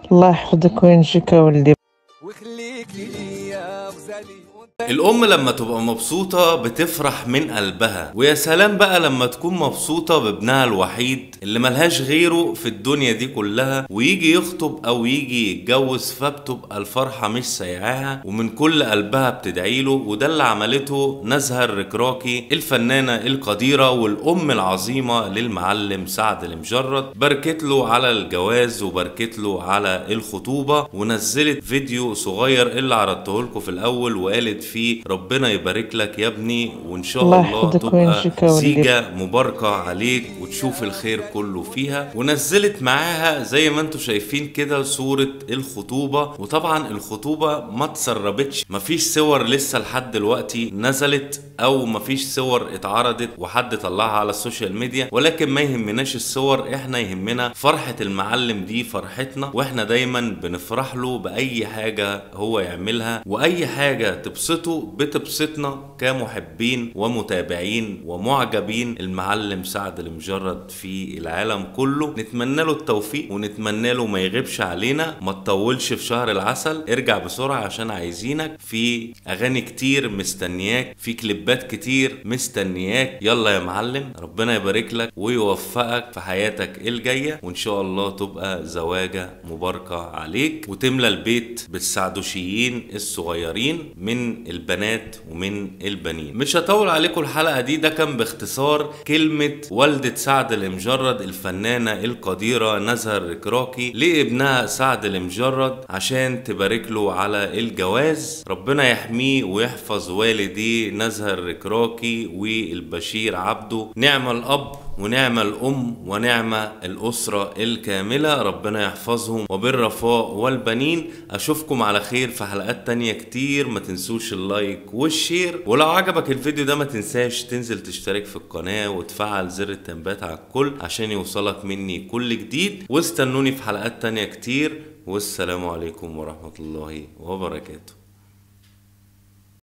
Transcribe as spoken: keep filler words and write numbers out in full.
الله يحفظك وينجيك يا ولدي. وخليك لي يا غزالي. الأم لما تبقى مبسوطة بتفرح من قلبها، ويا سلام بقى لما تكون مبسوطة بابنها الوحيد اللي ملهاش غيره في الدنيا دي كلها، ويجي يخطب أو يجي يتجوز، فبتبقى الفرحة مش سايعاها ومن كل قلبها بتدعيله. وده اللي عملته نزهة ركراكي الفنانة القديرة والأم العظيمة للمعلم سعد المجرد. باركت له على الجواز وباركت له على الخطوبة، ونزلت فيديو صغير اللي عرضته لكم في الأول وقالت فيه ربنا يبارك لك يا ابني، وان شاء الله الله يحفظك تبقى وينجيك يا ولدي. زيجة مباركة عليك وتشوف الخير كله فيها. ونزلت معاها زي ما انتم شايفين كده صورة الخطوبة، وطبعا الخطوبة ما تسربتش، مفيش صور لسه لحد دلوقتي نزلت او مفيش صور اتعرضت وحد طلعها على السوشيال ميديا، ولكن ما يهمناش الصور، احنا يهمنا فرحة المعلم، دي فرحتنا، واحنا دايما بنفرح له بأي حاجة هو يعملها، واي حاجة تبسطه بتبسطنا كمحبين ومتابعين ومعجبين المعلم سعد المجرد في العالم كله. نتمنى له التوفيق ونتمنى له ما يغيبش علينا، ما تطولش في شهر العسل، ارجع بسرعة عشان عايزينك، في اغاني كتير مستنياك، في كليبات كتير مستنياك. يلا يا معلم، ربنا يبارك لك ويوفقك في حياتك الجاية، وان شاء الله تبقى زواجة مباركة عليك وتملى البيت بالسعدوشيين الصغيرين من البنات ومن البنين. مش هطول عليكم الحلقة دي، ده كان باختصار كلمة والدة سعد المجرد الفنانة القديرة نزهة ركراكي لابنها سعد المجرد عشان تبارك له على الجواز. ربنا يحميه ويحفظ والديه نزهة ركراكي والبشير عبده، نعم الأب ونعم الأم ونعم الأسرة الكاملة، ربنا يحفظهم وبالرفاء والبنين. أشوفكم على خير في حلقات تانية كتير، ما تنسوش اللايك والشير، ولو عجبك الفيديو ده ما تنساش تنزل تشترك في القناة وتفعل زر التنبيهات على الكل عشان يوصلك مني كل جديد، واستنوني في حلقات تانية كتير، والسلام عليكم ورحمة الله وبركاته.